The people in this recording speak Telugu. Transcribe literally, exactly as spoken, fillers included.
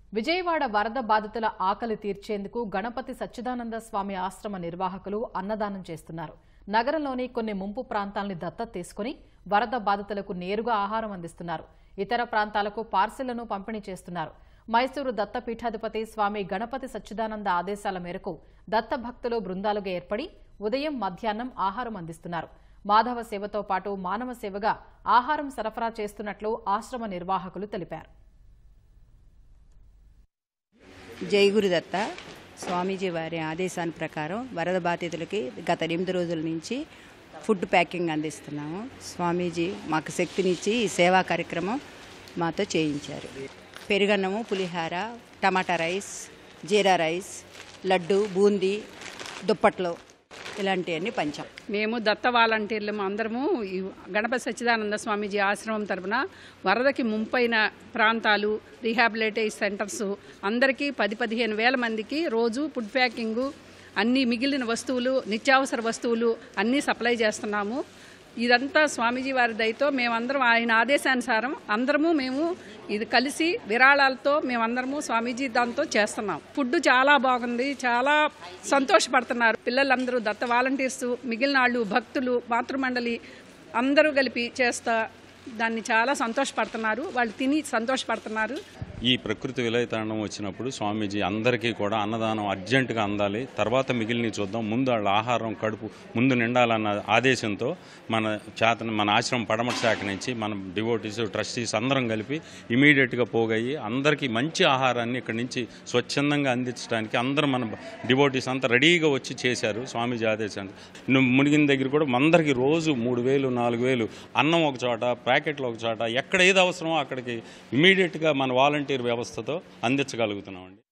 విజయవాడ వరద బాధితుల ఆకలి తీర్చేందుకు గణపతి సచ్చిదానంద స్వామి ఆశ్రమ నిర్వాహకులు అన్నదానం చేస్తున్నారు. నగరంలోని కొన్ని ముంపు ప్రాంతాలని దత్తత తీసుకుని వరద బాధితులకు నేరుగా ఆహారం అందిస్తున్నారు. ఇతర ప్రాంతాలకు పార్సిళ్లను పంపిణీ చేస్తున్నారు. మైసూరు దత్తపీఠాధిపతి స్వామి గణపతి సచ్చిదానంద ఆదేశాల మేరకు దత్త భక్తులు బృందాలుగా ఏర్పడి ఉదయం మధ్యాహ్నం ఆహారం అందిస్తున్నారు. మాధవ సేవతో పాటు మానవ సేవగా ఆహారం సరఫరా చేస్తున్నట్లు ఆశ్రమ నిర్వాహకులు తెలిపారు. జై గురుదత్త స్వామీజీ వారి ఆదేశాల ప్రకారం వరద బాధితులకి గత ఎనిమిది రోజుల నుంచి ఫుడ్ ప్యాకింగ్ అందిస్తున్నాము. స్వామీజీ మాకు శక్తినిచ్చి ఈ సేవా కార్యక్రమం మాతో చేయించారు. పెరుగన్నము, pulihora, tomato rice, jeera rice, laddu, boondi, దుప్పట్లు ఇలాంటివన్నీ పంచాం. మేము దత్త వాలంటీర్లు అందరము ఈ గణపతి సచ్చిదానంద స్వామీజీ ఆశ్రమం తరపున వరదకి ముంపైన ప్రాంతాలు, రీహాబిలిటేషన్ సెంటర్స్ అందరికీ పది పదిహేను వేల మందికి రోజు ఫుడ్ ప్యాకింగు, అన్ని మిగిలిన వస్తువులు, నిత్యావసర వస్తువులు అన్నీ సప్లై చేస్తున్నాము. ఇదంతా స్వామీజీ వారి దయతో మేమందరం ఆయన ఆదేశానుసారం అందరము మేము ఇది కలిసి విరాళాలతో మేమందరము స్వామీజీ దాంతో చేస్తున్నాం. ఫుడ్ చాలా బాగుంది, చాలా సంతోషపడుతున్నారు పిల్లలందరూ. దత్త వాలంటీర్స్, మిగిలిన వాళ్ళు, భక్తులు, మాతృమండలి అందరూ కలిపి చేస్తా దాన్ని చాలా సంతోషపడుతున్నారు. వాళ్ళు తిని సంతోషపడుతున్నారు. ఈ ప్రకృతి విలయతాండం వచ్చినప్పుడు స్వామీజీ అందరికీ కూడా అన్నదానం అర్జెంటుగా అందాలి, తర్వాత మిగిలిన చూద్దాం, ముందు వాళ్ళ ఆహారం కడుపు ముందు నిండాలన్న ఆదేశంతో మన చేతన మన ఆశ్రమం పడమట శాఖ నుంచి మన డివోటీస్, ట్రస్టీస్ అందరం కలిపి ఇమీడియట్గా పోగయ్యి అందరికీ మంచి ఆహారాన్ని ఇక్కడి నుంచి స్వచ్ఛందంగా అందించడానికి అందరం మన డివోటీస్ అంతా రెడీగా వచ్చి చేశారు. స్వామీజీ ఆదేశాన్ని మునిగిన దగ్గర కూడా అందరికీ రోజు మూడు వేలు నాలుగు వేలు అన్నం ఒక చోట, ప్యాకెట్లు ఒక చోట, ఎక్కడ ఏది అవసరమో అక్కడికి ఇమీడియట్గా మన వాలంటీర్ వ్యవస్థతో అందించగలుగుతున్నామండి.